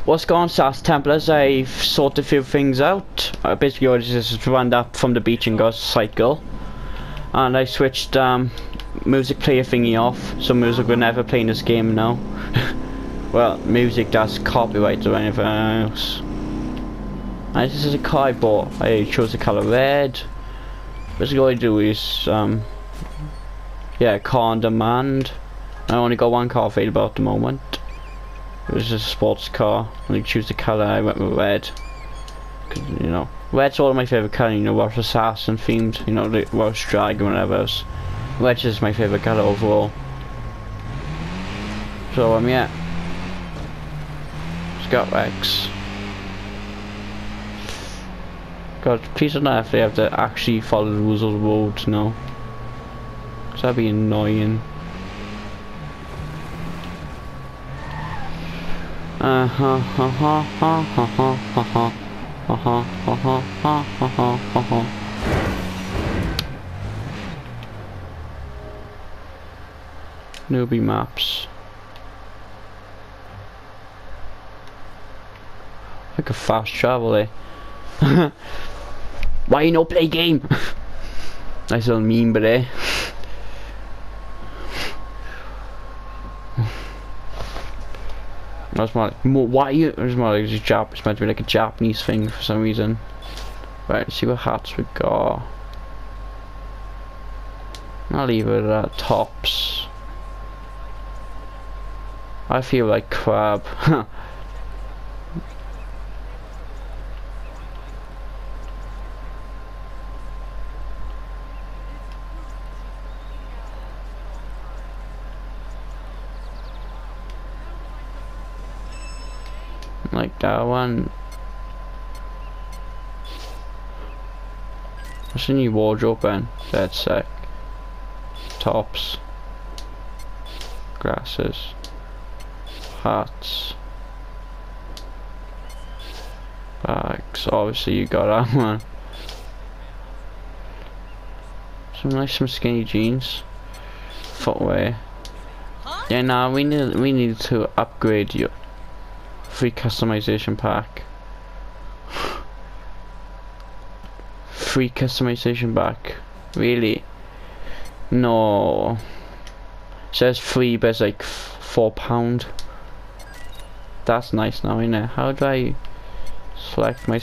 what's going on, SAS Templars? I've sorted a few things out. Basically, I just ran up from the beach and got a cycle, and I switched music player thingy off, so music will never play in this game now. Well, music that's copyright or anything else. And this is a car I bought. I chose the color red. Basically, all I do is yeah, car on demand. I only got one car available at the moment. It was a sports car. When you choose the colour, I went with red. Cause, you know, red's one of my favourite colour. You know, Welsh Assassin themed. You know, the Welsh Dragon, whatever else. Red is my favourite colour overall. So yeah. Scott Rex. God, please don't know if they have to actually follow the rules of the road now. Cause that'd be annoying. Newbie maps. I could fast travel eh? Why you no play game? Nice little meme, but eh? That's more like, why you? It's more like it's meant to be like a Japanese thing for some reason. Right, let's see what hats we got. I'll leave it at tops. I feel like crab. Like that one. What's the new wardrobe then? That's sick. Tops. Glasses. Hats. Bags. Obviously you got that one. Some skinny jeans. Footwear. Yeah, nah, we need to upgrade you. Free customization pack. Free customization pack. Really? No. It says free, but it's like £4. That's nice now, isn't it? How do I select my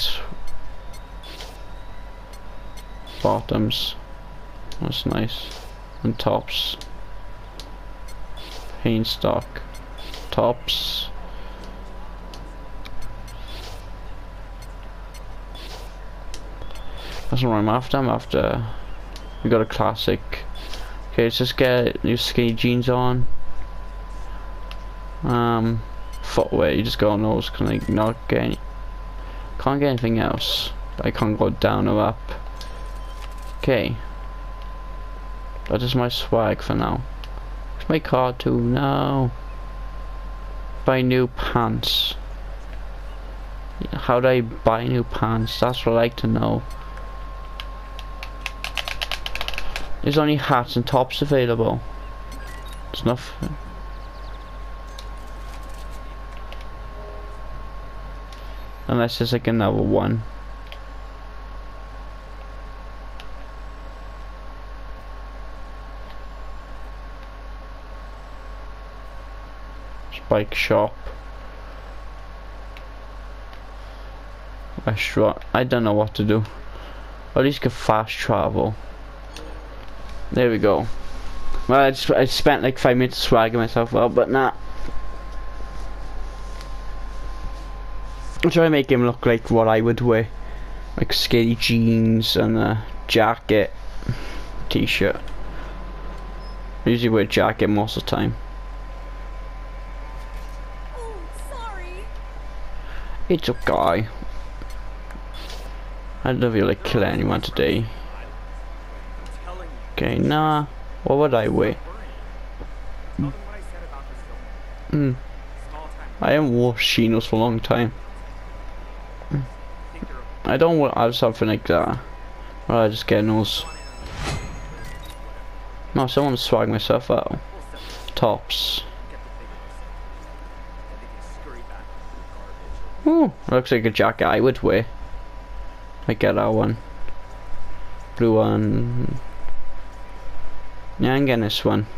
bottoms? That's nice. And tops. Paint stock. Tops. That's not what I'm after. We got a classic. Okay, let's just get new skinny jeans on. Footwear, you just go on those. Can I not get any? Can't get anything else. I can't go down or up. Okay. That is my swag for now. It's my card too. No. Buy new pants. How do I buy new pants? That's what I like to know. There's only hats and tops available. There's nothing. Unless there's like another one. Bike shop. Restaurant. I don't know what to do. Or at least get fast travel. There we go. Well, I spent like 5 minutes swagging myself out, but nah. I'm trying to make him look like what I would wear. Like skinny jeans and a jacket, t-shirt. I usually wear a jacket most of the time. Oh, sorry. It's okay. I don't feel like killing anyone today. Okay, nah. What would I wear? I haven't worn chinos for a long time. I don't want to have something like that. Well, I just get those. No, so I want to swag myself out. Tops. Oh, looks like a jacket I would wear. I get that one. Blue one. Yeah, I'm getting this one.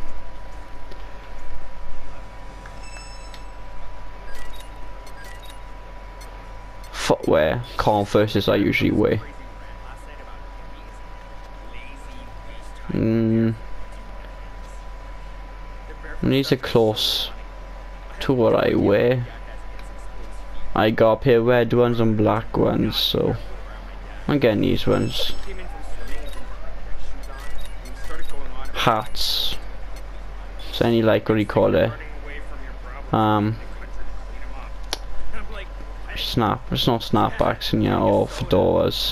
Footwear, Converse I usually wear. These are close to what I wear. I got a pair of red ones and black ones, so I'm getting these ones. Hats. So any like what do you call it? There's no snapbacks in here or fedoras.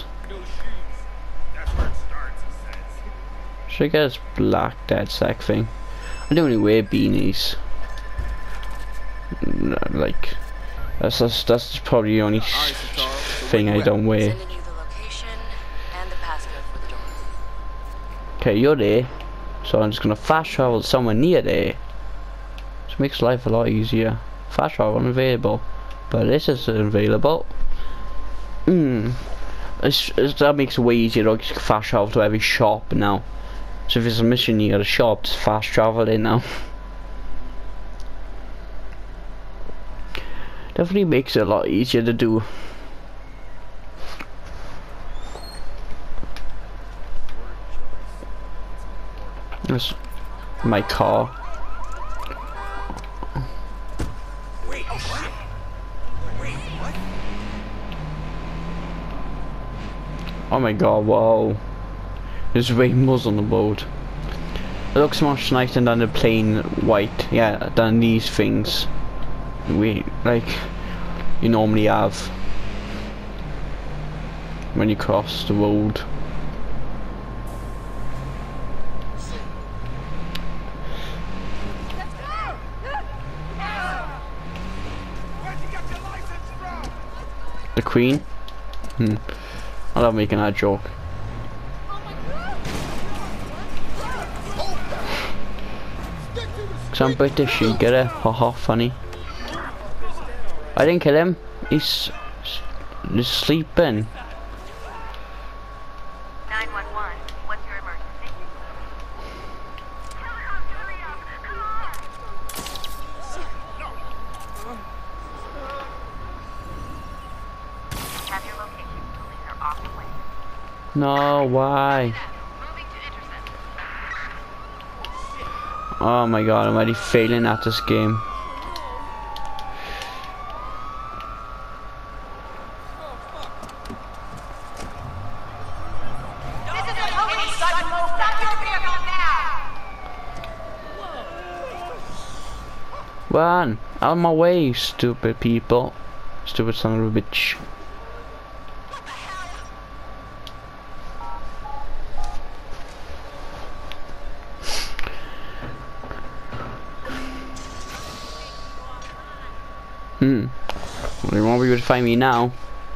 Should I get this black dead sec thing? I don't really wear beanies. No, like that's probably the only thing I don't wear. Okay, you're there, so I'm just gonna fast travel somewhere near there. Which makes life a lot easier. Fast travel unavailable, but this is available. That makes it way easier to fast travel to every shop now. So if there's a mission you got a shop, just fast travel in now. Definitely makes it a lot easier to do. That's my car. Oh my god, wow. There's rainbows on the boat. It looks much nicer than the plain white, yeah, than these things like you normally have when you cross the road. The Queen? I love making that joke. Cause I'm British, you get it? Haha, funny. I didn't kill him. He's sleeping. 911, what's your emergency? Have your location. Police are off the way. No, why? Moving to intercept. Oh my god, I'm already failing at this game. Run! Out of my way, stupid people. Stupid son of a bitch. They won't be able to find me now.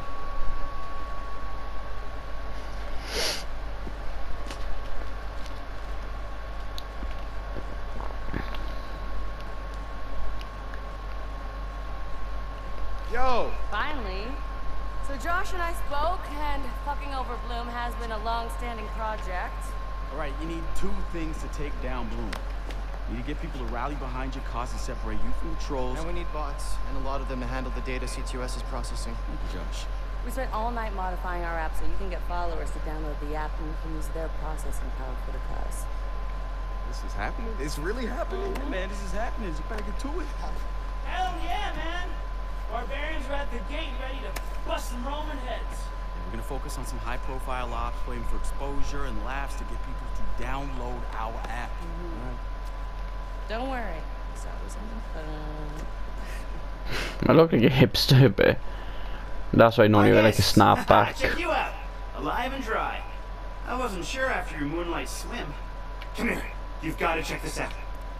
Yo! Finally. So Josh and I spoke, and fucking over Bloom has been a long-standing project. Alright, you need two things to take down Bloom. You need to get people to rally behind your cause and separate you from the trolls. And we need bots, and a lot of them to handle the data CTOS is processing. Thank you, Josh. We spent all night modifying our app so you can get followers to download the app and you can use their processing power for the cause. This is happening? It's really happening? Yeah, man, this is happening. You better get to it. Hell yeah, man! Barbarians are at the gate ready to bust some Roman heads. We're gonna focus on some high-profile ops, waiting for exposure and laughs to get people to download our app. Right. Don't worry. It's always fun. I look like a hipster a bit. That's why I normally wear like a snapback. Check you out, alive and dry. I wasn't sure after your moonlight swim. Come here, you've got to check this out.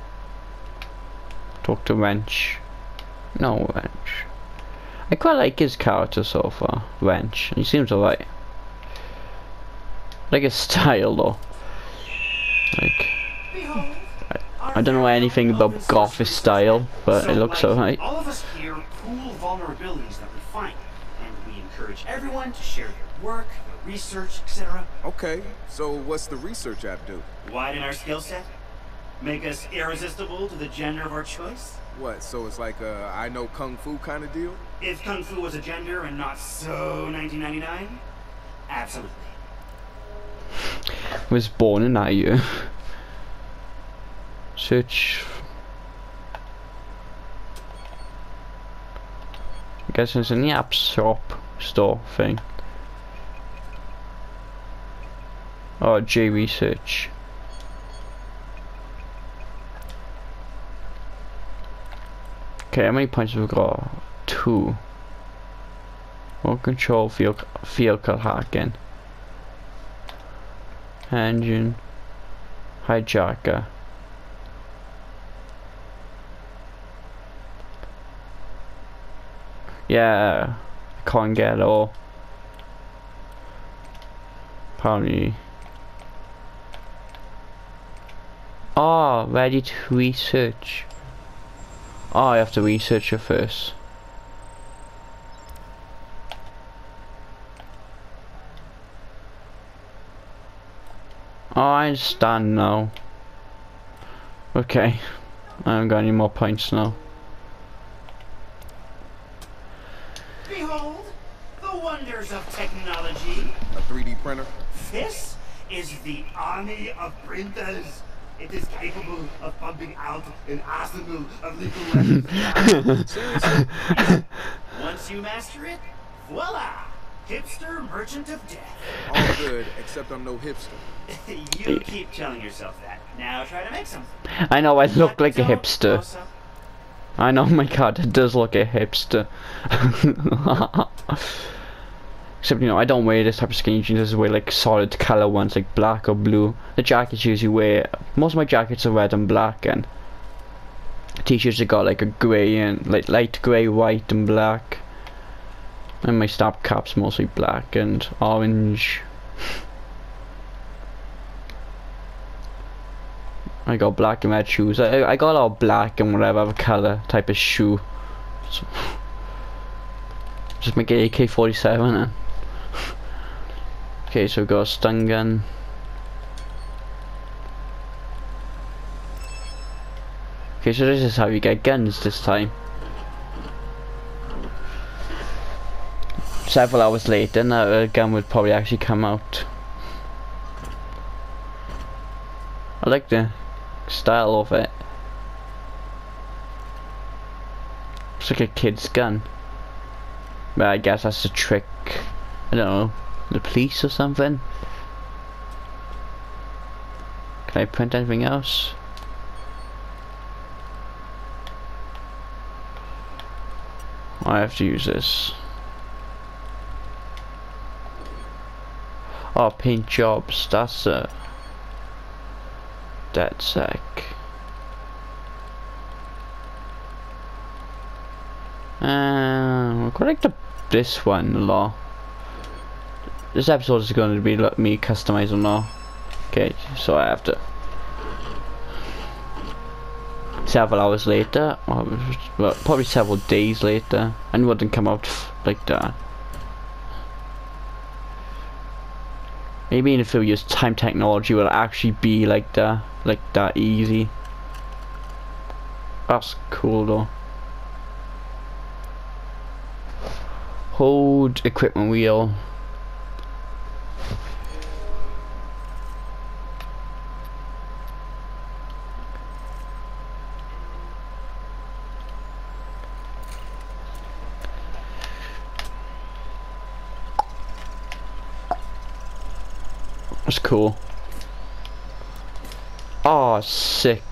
Talk to Wrench. No, Wrench. I quite like his character so far, Wrench. He seems alright. Like his style though. Like, I don't know anything about Goth's style, but it looks alright. All of us here pool vulnerabilities that we find. encourage everyone to share your work, your research, etc. Okay, so what's the research app do? Widen our skill set? Make us irresistible to the gender of our choice? What, so it's like a I know Kung Fu kind of deal? If Kung Fu was a gender and not so 1999? Absolutely. Was born in that year. Search. I guess it's in the app shop store thing. Oh, J research. Okay, how many points have we got? 2. More control, vehicle hacking. Engine. Hijacker. Yeah, I can't get it all. Apparently. Oh, ready to research. Oh, I have to research it first. Oh, I understand now. Okay, I haven't got any more points now. Behold, the wonders of technology. A 3D printer? This is the army of printers. It is capable of pumping out an arsenal of legal weapons. Seriously? Once you master it, voila! Hipster merchant of death. All good, except I'm no hipster. You keep telling yourself that. Now try to make something. I know I look like a Don't hipster. close up. I know, my god, it does look a hipster. Except, you know, I don't wear this type of skinny jeans. I just wear like solid colour ones, like black or blue. The jackets usually wear, most of my jackets are red and black, and t-shirts have got like a grey and like light grey, white and black. And my snap cap's mostly black and orange. I got black and red shoes. I got all black and whatever colour type of shoe. So, just make it AK-47 then. Okay, so we got a stun gun. Okay, so this is how you get guns this time. Several hours later, now a gun would probably actually come out. I like the style of it. It's like a kid's gun. But I guess that's a trick. I don't know. The police or something? Can I print anything else? I have to use this. Oh, paint jobs. That's a dead sec. I quite like this one a lot. This episode is going to be like me customizing now. Okay, so I have to. Several hours later, or well, probably several days later, and it wouldn't come out like that. Maybe in a few years, time technology will actually be like that easy. That's cool though. Hold equipment wheel. That's cool. Oh, sick.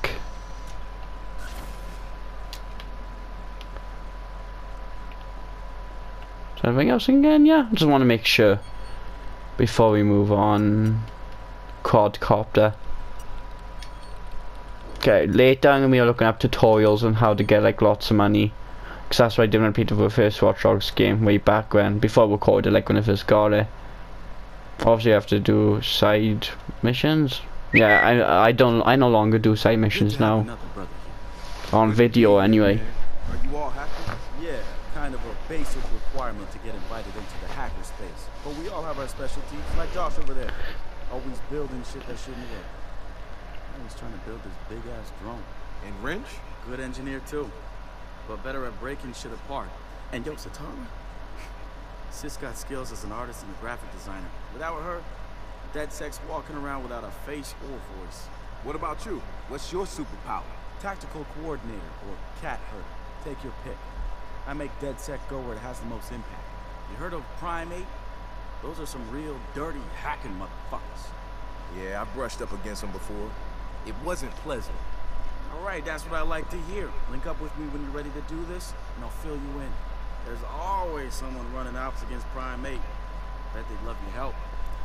Is there anything else again? Yeah, I just want to make sure before we move on. Quadcopter. Okay, later I'm going to be looking up tutorials on how to get like lots of money. Because that's what I did when I played the first Watch Dogs game way back when, before I recorded, like when I first got it. Obviously I have to do side missions. Yeah, I no longer do side missions now. On video anyway. Are you all happy? Yeah, kind of a basic requirement to get invited into the hackerspace. But we all have our specialties, like Josh over there. Always building shit that shouldn't work. I was trying to build this big-ass drone. And Wrench? Good engineer, too. But better at breaking shit apart. And yo, Satara? Sis got skills as an artist and a graphic designer. Without her, DedSec's walking around without a face or voice. What about you? What's your superpower? Tactical coordinator, or cat herder. Take your pick. I make DedSec go where it has the most impact. You heard of Primate? Those are some real dirty hacking motherfuckers. Yeah, I brushed up against him before. It wasn't pleasant. All right, that's what I like to hear. Link up with me when you're ready to do this, and I'll fill you in. There's always someone running ops against Primate. Bet they'd love your help.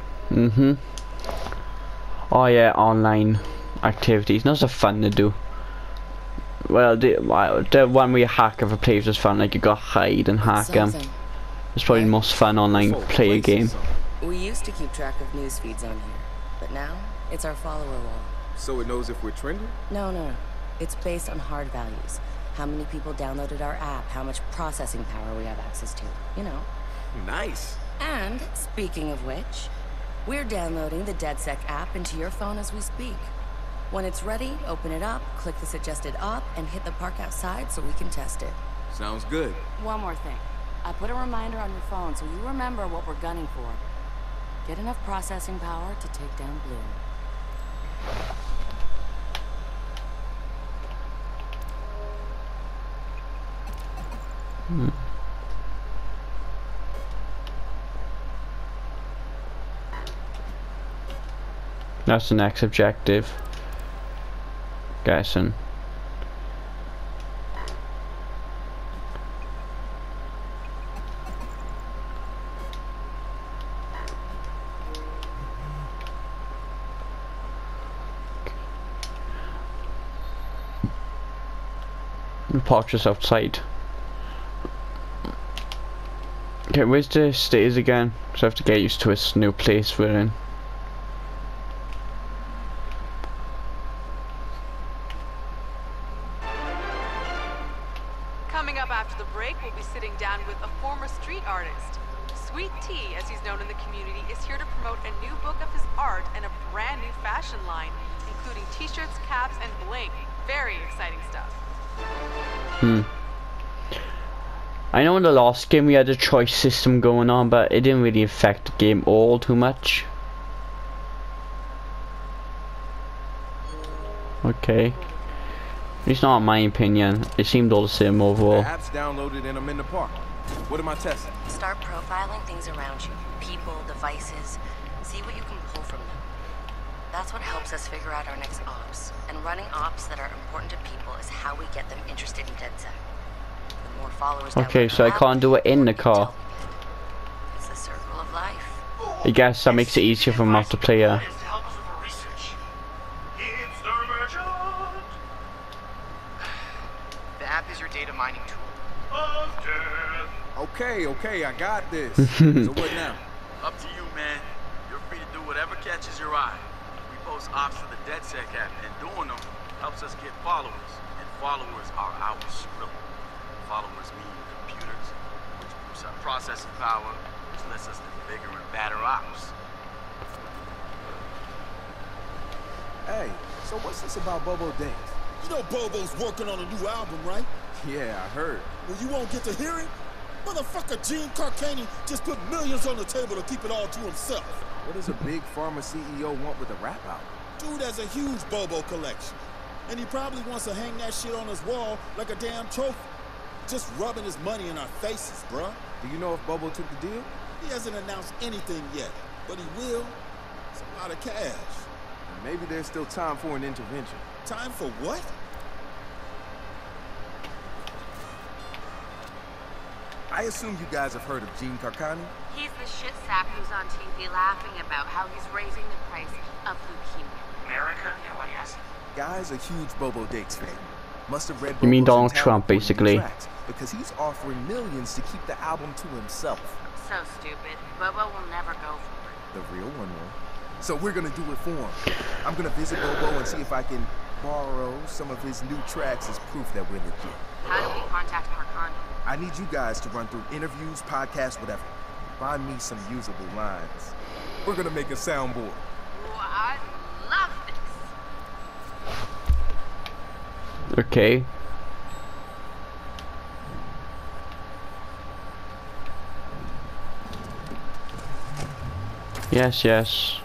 Oh yeah, online activities. Not so fun to do. Well, the one where you hack other players is fun. Like you got hide and hack them. It's probably the most fun online player game. We used to keep track of news feeds on here, but now it's our follower wall. So it knows if we're trending? No. It's based on hard values. How many people downloaded our app, how much processing power we have access to, you know. Nice. And, speaking of which, we're downloading the DedSec app into your phone as we speak. When it's ready, open it up, click the suggested op, and hit the park outside so we can test it. Sounds good. One more thing. I put a reminder on your phone so you remember what we're gunning for. Get enough processing power to take down Bloom. That's the next objective. Guessing. Park just outside. Okay, where's the stairs again? So I have to get used to this new place we're in. Coming up after the break, we'll be sitting down with a former street artist. Sweet T, as he's known in the community, is here to promote a new book of his art and a brand new fashion line, including t-shirts, caps, and bling. Very exciting stuff. I know in the last game we had a choice system going on, but it didn't really affect the game all too much. Okay. It's not my opinion. It seemed all the same overall. The app's downloaded and I'm in the park. What am I testing? Start profiling things around you. People, devices. See what you can pull from them. That's what helps us figure out our next ops. And running ops that are important to people is how we get them interested in DedSec. The more followers okay, so I can't do it in the car. It's the circle of life. I guess that makes it easier for multiplayer. The app is your data mining tool. Okay, I got this. So what now? Up to you, man. You're free to do whatever catches your eye. We post ops to the DedSec app, and doing them helps us get followers. And followers are our script. Followers mean computers, which boosts our processing power, which lets us do bigger and badder ops. Hey, so what's this about Bobo Days? You know Bobo's working on a new album, right? Yeah, I heard. Well, you won't get to hear it? Motherfucker Gene Carcani just put millions on the table to keep it all to himself. What does a big pharma CEO want with a rap album? Dude has a huge Bobo collection. And he probably wants to hang that shit on his wall like a damn trophy. Just rubbing his money in our faces, bruh. Do you know if Bobo took the deal? He hasn't announced anything yet, but he will. It's a lot of cash. Maybe there's still time for an intervention. Time for what? I assume you guys have heard of Gene Carcani? He's the shit sack who's on TV laughing about how he's raising the price of leukemia. America? Yeah, what is? Guy's a huge Bobo Dates fan. Must have read You mean Bobo's Donald talent Trump, for new basically. tracks, because he's offering millions to keep the album to himself. So stupid. Bobo will never go for it. The real one will. So we're gonna do it for him. I'm gonna visit Bobo and see if I can borrow some of his new tracks as proof that we're legit. How do we contact Carcani? I need you guys to run through interviews, podcasts, whatever. Find me some usable lines. We're gonna make a soundboard. Ooh, I love this. Okay. Yes, yes.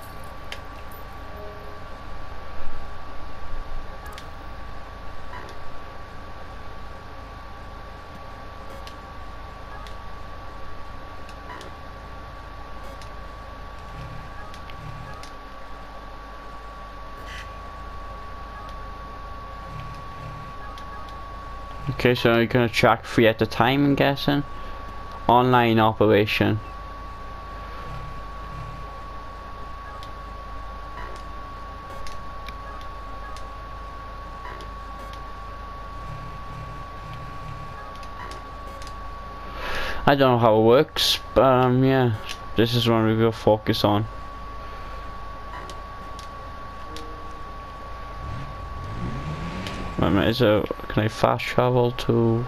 Okay, so you're gonna track 3 at a time, I'm guessing. Online operation. I don't know how it works, but yeah, this is what we will focus on. Wait a minute, can I fast travel to...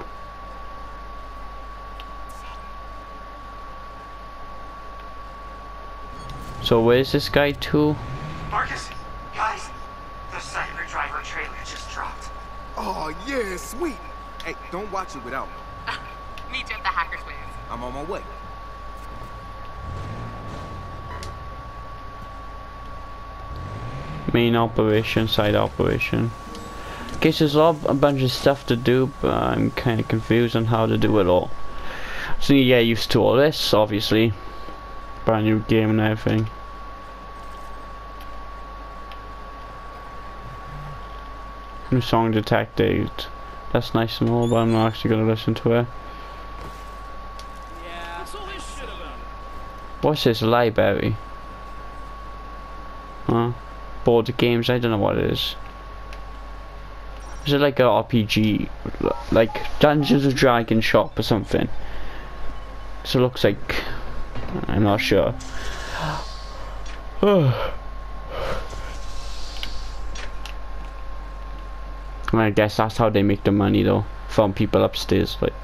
So where's this guy to? Marcus, guys, the Cyber Driver trailer just dropped. Oh, yeah, sweet. Hey, don't watch it without me. Meet you at the Hacker's Place. I'm on my way. Main operation, side operation. Okay, so there's a bunch of stuff to do, but I'm kind of confused on how to do it all. So you get used to all this, obviously. Brand new game and everything. New song detected. That's nice and all, but I'm not actually gonna listen to it. Yeah, what's all this shit about? What's this library? Huh? Board games, I don't know what it is. Is it like a RPG? Like Dungeons and Dragons shop or something? So it looks like... I'm not sure. I guess that's how they make the money though, from people upstairs, like.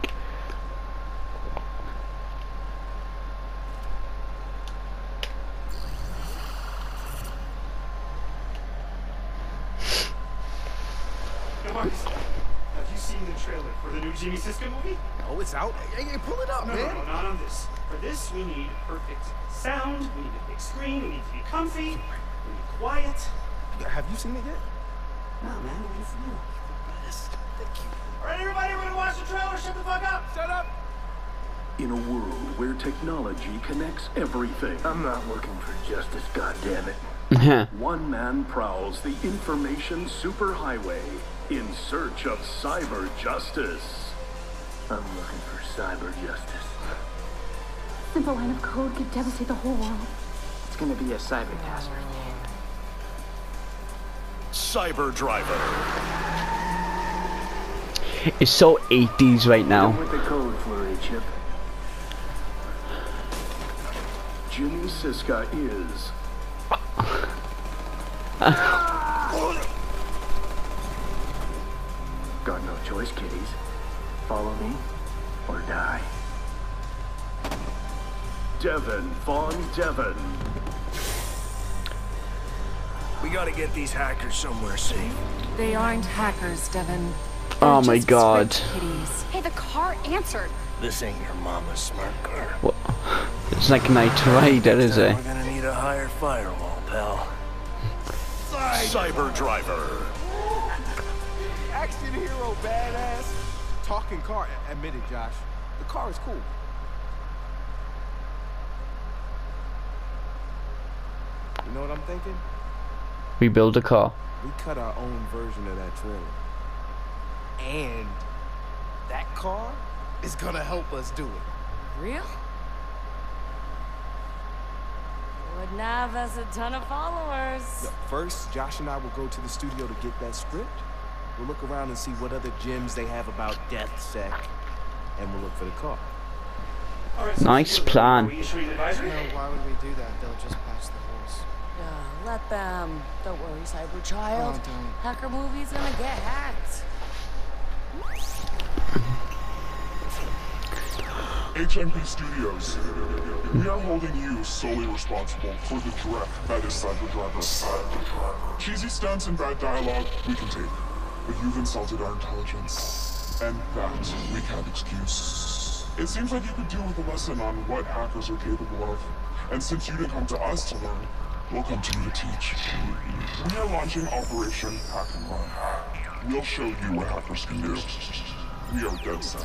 Hey, Marcus, have you seen the trailer for the new Jimmy Siska movie? Oh, it's out. Hey, pull it up, No, man. no, not on this. For this, we need perfect sound, we need a big screen, we need to be comfy, we need quiet. Have you seen it yet? No, man, I'm waiting for you. Thank you. Alright, everybody, we're gonna watch the trailer. Shut the fuck up! Shut up! In a world where technology connects everything. I'm not looking for justice, goddammit. One man prowls the information superhighway in search of cyber justice. I'm looking for cyber justice. Simple line of code could devastate the whole world. It's gonna be a cyber catastrophe. Cyber Driver. It's so 80s right now. With the code flurry, Chip. Jimmy Siska is... Got no choice, kiddies. Follow me or die. Devin Von Devin. We gotta get these hackers somewhere safe. They aren't hackers, Devin. Oh my god. Kitties. Hey, the car answered. This ain't your mama's smart car. What? It's like Knight Rider, is it? We're gonna need a higher firewall, pal. Cyber Driver. Action hero, badass. Talking car. Admit it, Josh. The car is cool. You know what I'm thinking? We build a car. We cut our own version of that trailer. And that car is gonna help us do it. Real? Would have us a ton of followers. Look, first, Josh and I will go to the studio to get that script. We'll look around and see what other gems they have about DeathSec, and we'll look for the car. Alright, Nice plan. Are we issuing advisory? No, why would we do that? They'll just patch the holes. Yeah, let them. Don't worry, Cyber Child. Oh, don't. Hacker movie's gonna get hacked. HMP Studios. We are holding you solely responsible for the direct that is Cyberdriver. Cheesy stunts and bad dialogue, we can take. But you've insulted our intelligence, and that we can't excuse. It seems like you could do with a lesson on what hackers are capable of. And since you didn't come to us to learn, we'll come to you to teach. We are launching Operation Hack and Run. We'll show you what hackers can do. We are DedSec.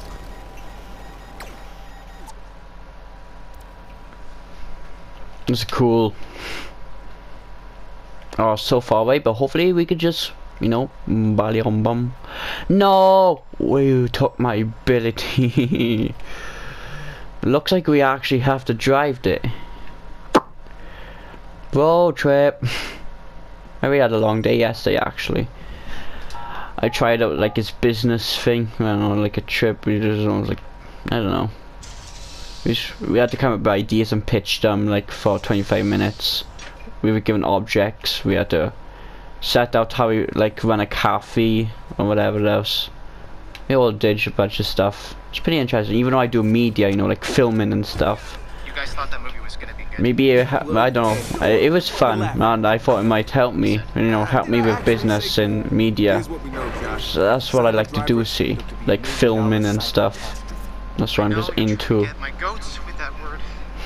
It's cool. Oh, so far away, but hopefully we could just, you know, bum. No! You took my ability. Looks like we actually have to drive there. Road trip. We had a long day yesterday, actually. I tried out like his business thing. I don't know, like a trip. We just was like, I don't know. We had to come up with ideas and pitch them like for 25 minutes. We were given objects. We had to set out how we like run a cafe or whatever else. We all did a bunch of stuff. It's pretty interesting. Even though I do media, you know, like filming and stuff. You guys thought that movie was gonna be good? Maybe I don't know. It was fun, and I thought it might help me. You know, help me with business and media. So that's what I like to do. See, like filming and stuff. That's what I'm just into. Get my goats with that word.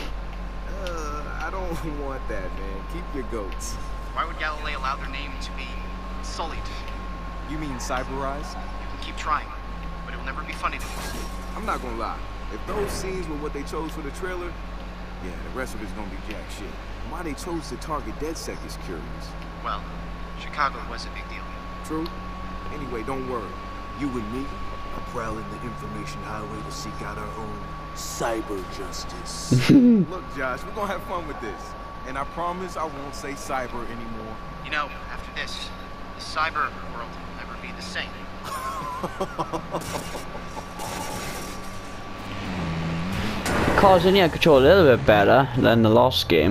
I don't want that, man. Keep your goats. Why would Galilei allow their name to be sullied? You mean cyberized? You can keep trying, but it will never be funny to me. I'm not gonna lie. If those scenes were what they chose for the trailer, yeah, the rest of it's gonna be jack shit. Why they chose to target DedSec is curious. Well, Chicago was a big deal. True. Anyway, don't worry. You and me are prowling the information highway to seek out our own cyber justice. Look, Josh, we're gonna have fun with this. And I promise I won't say cyber anymore. You know, after this, the cyber world will never be the same. Cars in here control a little bit better than the last game.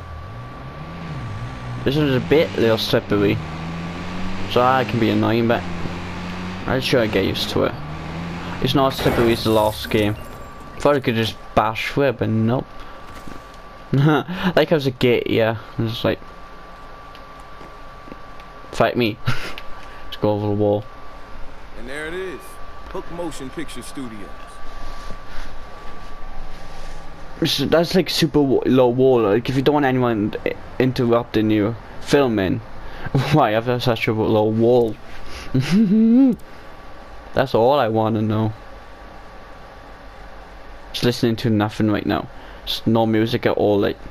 This one's a bit little slippery, so that can be annoying, but I'm sure I get used to it. It's not as slippery as the last game. Thought I could just bash through it, but nope. Like I was a gate, yeah. It's like, fight me. Let's go over the wall. And there it is, Hook Motion Picture Studios. That's like super low wall. Like if you don't want anyone interrupting you filming, why have such a low wall? That's all I want to know. Just listening to nothing right now. Just no music at all. Like.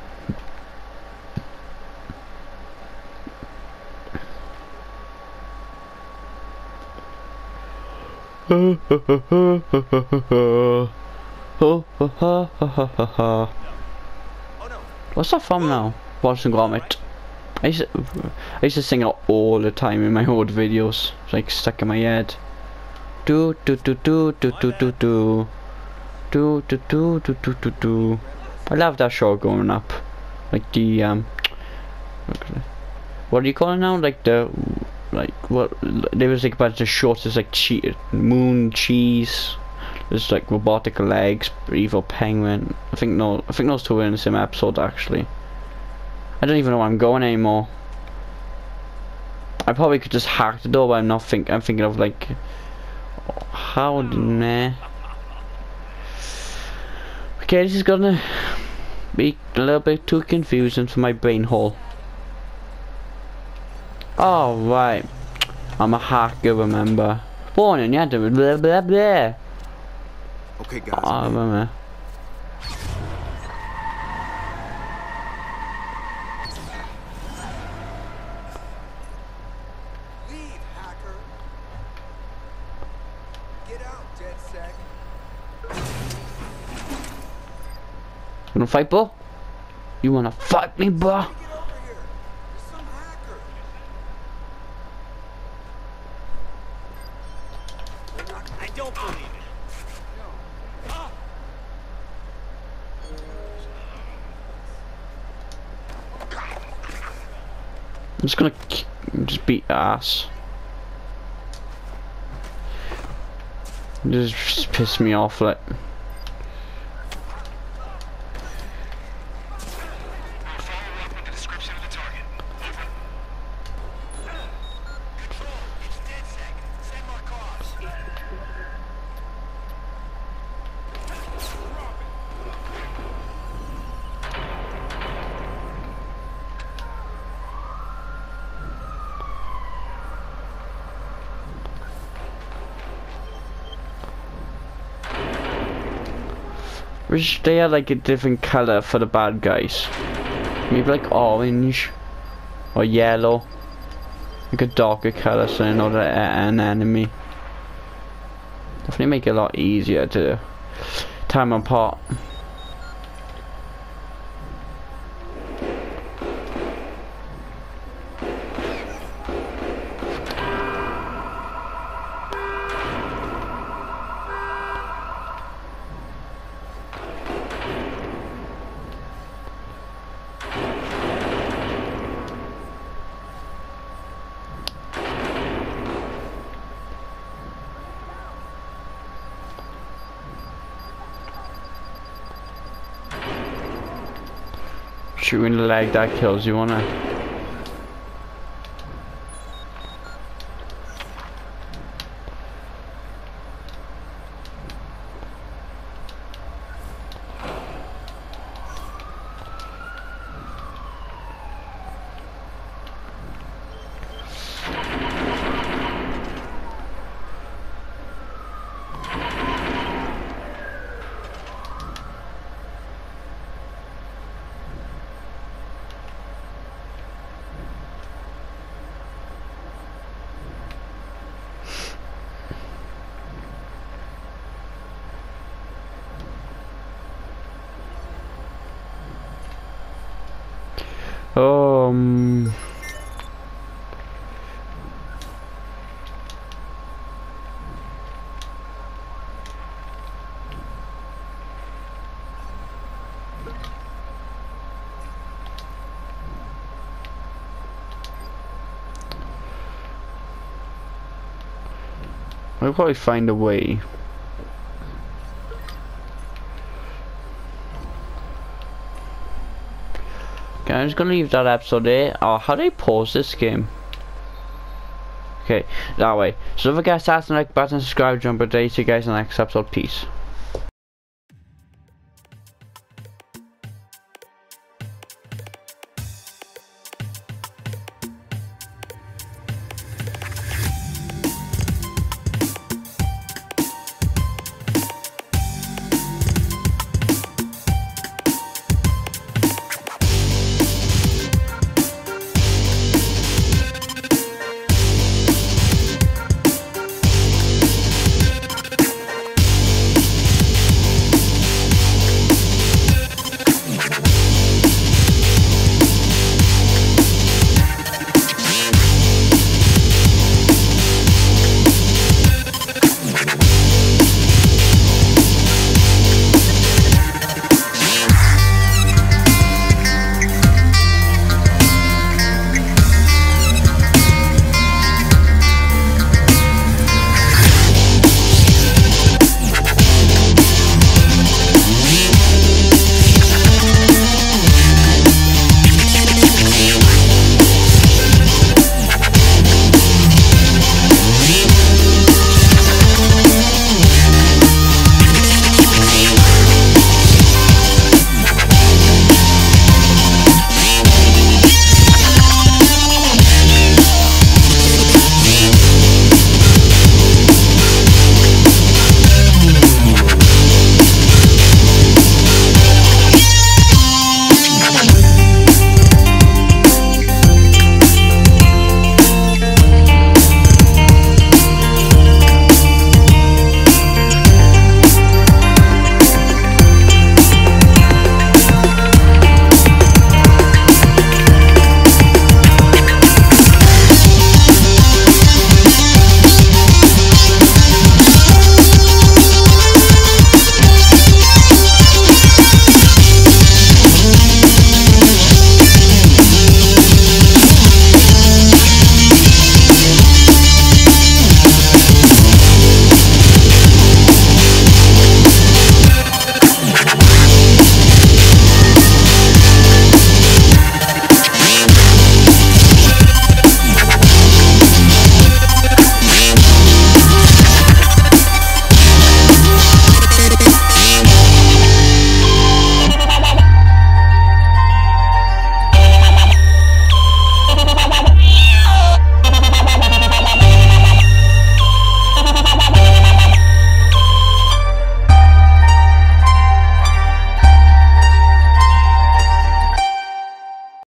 What's that from now? Watching Gromit. I used to sing it all the time in my old videos. It's like stuck in my head. Do do do do do do do do do do do do do do do. I love that show growing up. Like the what do you call it now? Like the what? There was like a bunch of shorts. It's like moon cheese. There's like robotic legs, evil penguin. I think those two were in the same episode actually. I don't even know where I'm going anymore. I probably could just hack the door, but I'm thinking of like how nah. Okay, this is gonna be a little bit too confusing for my brain hole. Oh right, I'm a hacker. Remember? Born in blah blah blah. Okay, guys. Oh, remember. Leave, hacker. Get out, DedSec. You wanna fight, bro? You wanna fight me, bro? I don't believe it. I'm just gonna just beat ass. Just piss me off, like. Wish they had like a different colour for the bad guys. Maybe like orange or yellow. Like a darker colour so they're not an enemy. Definitely make it a lot easier to tear them apart. Shooting the leg that kills you, wanna? I'll probably find a way. Okay, I'm just gonna leave that episode there. Oh, how do I pause this game? Okay, that way. So don't forget to hit the like button, subscribe, jump a day. See you guys in the next episode. Peace.